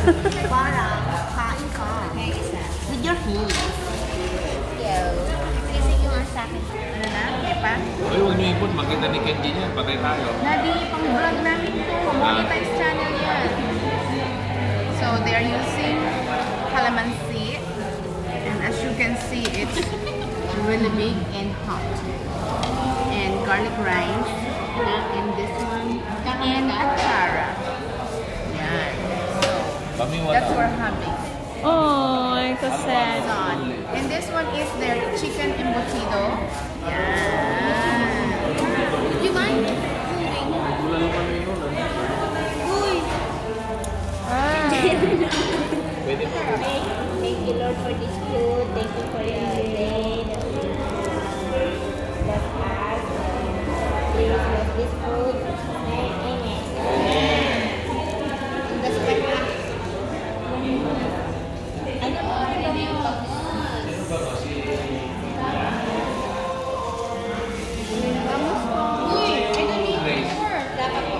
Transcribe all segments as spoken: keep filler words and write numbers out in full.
Parang, kain ka. With your hands. Yo. Sisig yung ang sa akin. Ano na? May pa? Uy, huwag niyo ipon. Makita ni Kenji niya. Patay tayo. Nadi, pang vlog namin to. Monetize channel yan. So, they are using calamansi. And as you can see, it's really big and hot. And garlic rice. And this one. And achara. Yan. So, that's what we're having. Oh, so sad. And this one is their chicken embutido. Yan. You mind? Uy! Ah. Pwede mo. Thank you, Lord, for this food. Thank you for your day. Bless us. Please bless this food. Amen. Amen. That's right. I don't know. I don't know. Uy! I don't need more. Dapat po.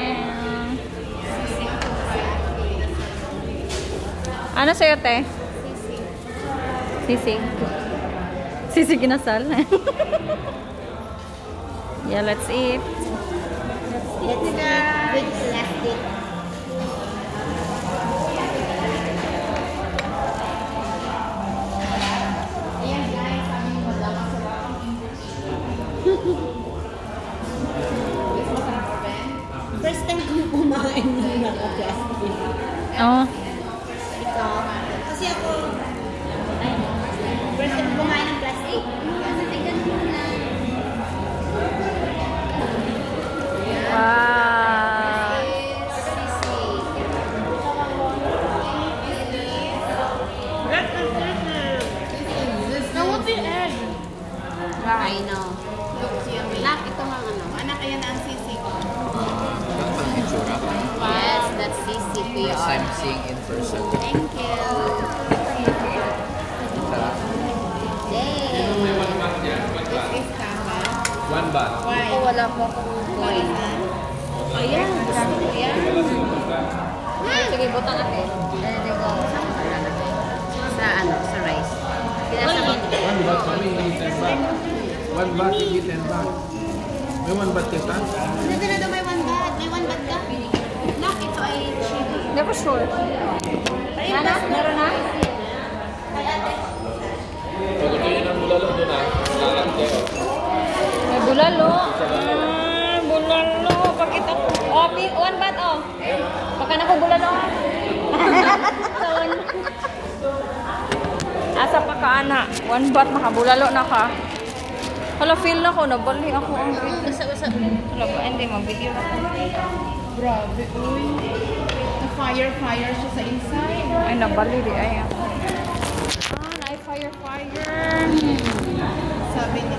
Ano sa'yo, te? Sisig. Sisig kinasal. Yeah, let's eat. Let's eat with plastic. Ayan guys, sabi mo daw sa wakang first time kong kumain ng naka-plastic. Oh. Ito. Kasi ako, ay, first time kumain ng plastic. Kasi tignan mo na. Wow. Now, what's the egg? I know. Looks yummy. Nak, ito nga ano. Anak, ayan na ang sisig. Yes, that's sisig we First are. time seeing in person. Thank you. Yay. May one baht yan. One baht. This is tama. One baht. Why? Ako wala po akong coin. Ayan, gusto ko yan. Ah, sige, butang natin. There you go. Sa ano, sa rice. Pinasabot. One baht kami, hindi ten baht. One baht, hindi ten baht. May one baht kita? Ano na daw may one baht? May one baht ka? Nak, ito ay chili. Never sure. Nana, meron na? Ay, ate. Pag gusto nyo ng bulalo doon ah. Lalang kayo. May bulalo. Ah, bulalo. Pakita ko. Oh, pi- one baht, oh. Pagka na ko bulalo. Asa pa ka, ana? One baht, makabulalo na ka. Hala, feel na ko. Nabali ako ang video. Usa-usa. Hala ba, hindi, mag-video na ko. Grabe, uy. Na-fire-fire siya sa inside. Ay, nabali di ay ako. Ah, na-fire, fire. Sabi niya.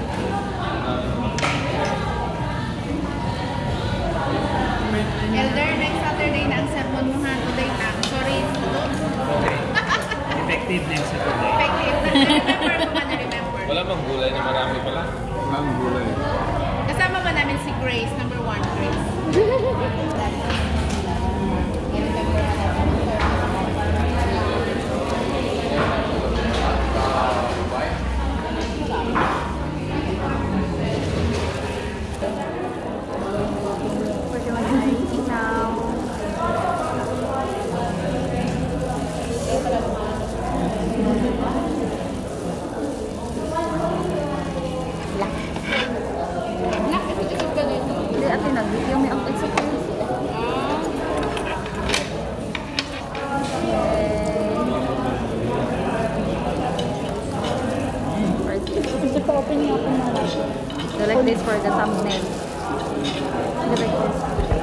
Elder, next Saturday na ang sermon mo ha. Today na. Sorry. Okay. Effective next Saturday. Effective. Na-remember mo ba na-remember? Wala bang gulay na marami pala? Walang gulay. Kasama ba namin si Grace, number one, Grace? Hindi, ate, nag-video may update sa face. Open niyo ako na. So like this for the thumbnail. Like this.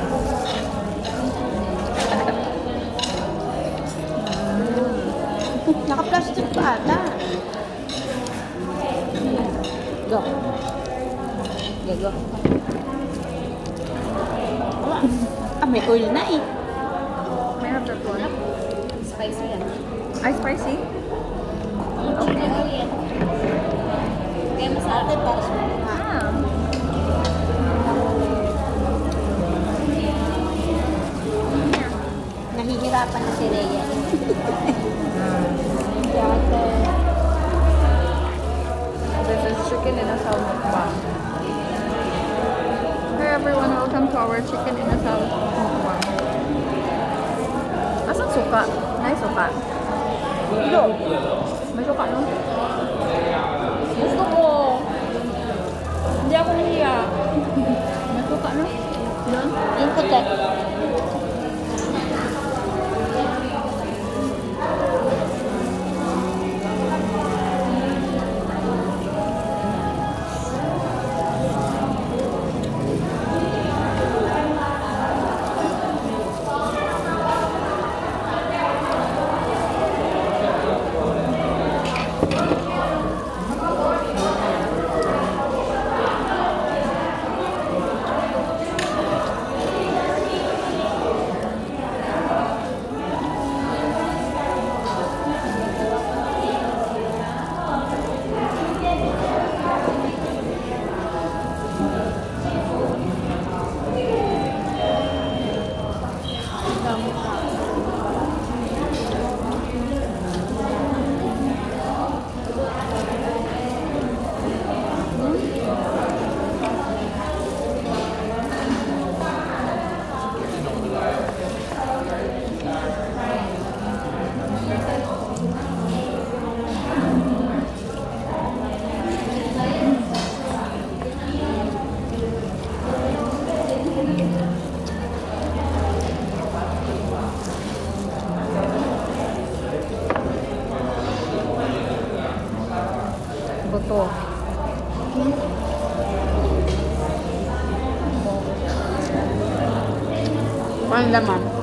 Naka-plastic pa ata. Go. Go, go. Ah, may oil na eh. May have that one. Spicy yan. Ay, spicy? Chili oil yan. Kaya masarap para sa mga. Ah. Nahihirapan na si Rhea. mukbang. Hey everyone, welcome to our chicken inasal mukbang. Asan suka? Nay suka. Ilo. May suka no? Gusto ko. Hindi ako niya. May suka no? Yun. Yung puti. Buto. Ang laman.